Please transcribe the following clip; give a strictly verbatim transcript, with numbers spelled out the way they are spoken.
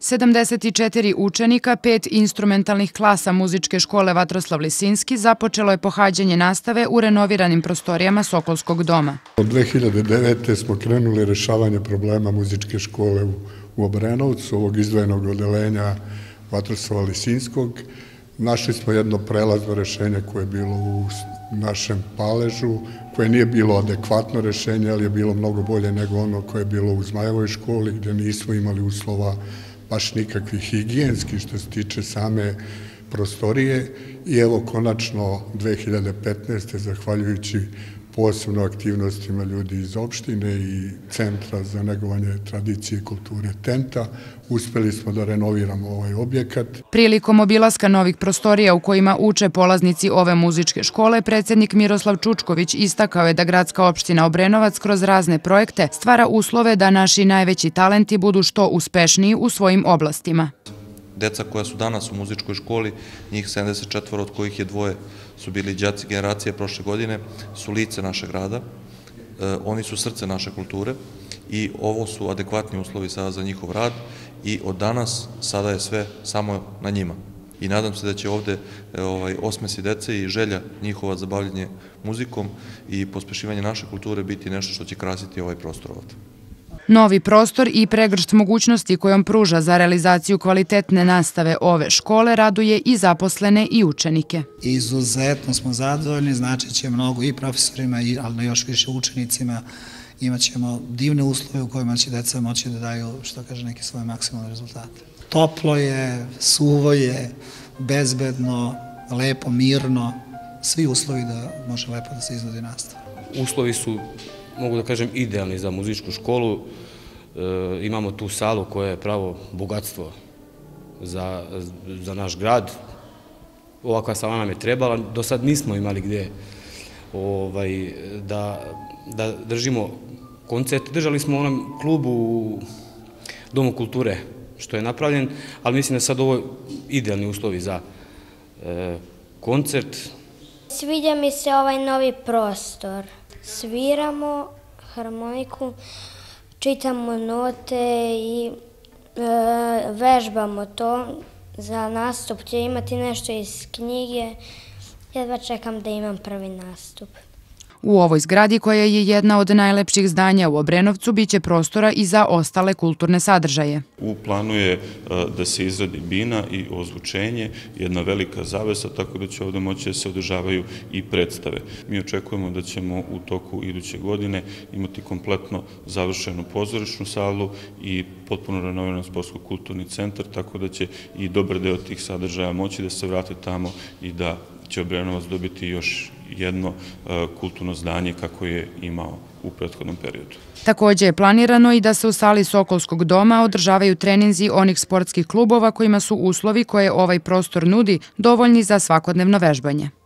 sedamdeset četiri učenika, pet instrumentalnih klasa muzičke škole Vatroslav Lisinski započelo je pohađanje nastave u renoviranim prostorijama Sokolskog doma. Od dve hiljade devete. smo krenuli rešavanje problema muzičke škole u Obrenovcu, ovog izdvojenog odelenja Vatroslava Lisinskog. Našli smo jedno prelazno rešenje koje je bilo u našem Paležu, koje nije bilo adekvatno rešenje, ali je bilo mnogo bolje nego ono koje je bilo u Zmajevoj školi, gde nismo imali uslova baš nikakvih higijenskih što se tiče same prostorije. I evo, konačno dve hiljade petnaeste. zahvaljujući posebno aktivnostima ljudi iz opštine i Centra za negovanje tradicije i kulture Tenta, uspeli smo da renoviramo ovaj objekat. Prilikom obilaska novih prostorija u kojima uče polaznici ove muzičke škole, predsjednik Miroslav Čučković istakao je da gradska opština Obrenovac kroz razne projekte stvara uslove da naši najveći talenti budu što uspešniji u svojim oblastima. Deca koja su danas u muzičkoj školi, njih sedamdeset četiri, od kojih je dvoje su bili đaci generacije prošle godine, su lice našeg grada, oni su srce naše kulture i ovo su adekvatni uslovi sada za njihov rad i od danas sada je sve samo na njima. I nadam se da će ovde osmesi dece i želja njihova za bavljenje muzikom i pospešivanje naše kulture biti nešto što će krasiti ovaj prostor ovde. Novi prostor i pregršt mogućnosti kojom pruža za realizaciju kvalitetne nastave ove škole raduje i zaposlene i učenike. Izuzetno smo zadovoljni, znači će mnogo i profesorima, ali još više učenicima. Imat ćemo divne uslove u kojima će deca moći da daju, što kaže, neke svoje maksimalne rezultate. Toplo je, suvo je, bezbedno, lepo, mirno, svi uslovi da može lepo da se izvodi nastava. Uslovi su, mogu da kažem, idealni za muzičku školu. Imamo tu salu koja je pravo bogatstvo za naš grad. Ovakva sala nam je trebala. Do sad nismo imali gde da držimo koncert. Držali smo u onom klubu u Domu kulture što je napravljen, ali mislim da sad ovo je idealni uslovi za koncert. Sviđa mi se ovaj novi prostor. Sviramo harmoniku, čitamo note i vežbamo to. Za nastup će imati nešto iz knjige. Jedva čekam da imam prvi nastup. U ovoj zgradi, koja je jedna od najlepših zdanja u Obrenovcu, biće prostora i za ostale kulturne sadržaje. U planu je da se izradi bina i ozvučenje, jedna velika zavesa, tako da će ovde moći da se održavaju i predstave. Mi očekujemo da ćemo u toku iduće godine imati kompletno završenu pozorišnu salu i potpuno renoviran sportsko-kulturni centar, tako da će i dobar deo tih sadržaja moći da se vrate tamo i da će Obrenovac dobiti još jedno kulturno zdanje kako je imao u prethodnom periodu. Također je planirano i da se u sali Sokolskog doma održavaju treninzi onih sportskih klubova kojima su uslovi koje ovaj prostor nudi dovoljni za svakodnevno vežbanje.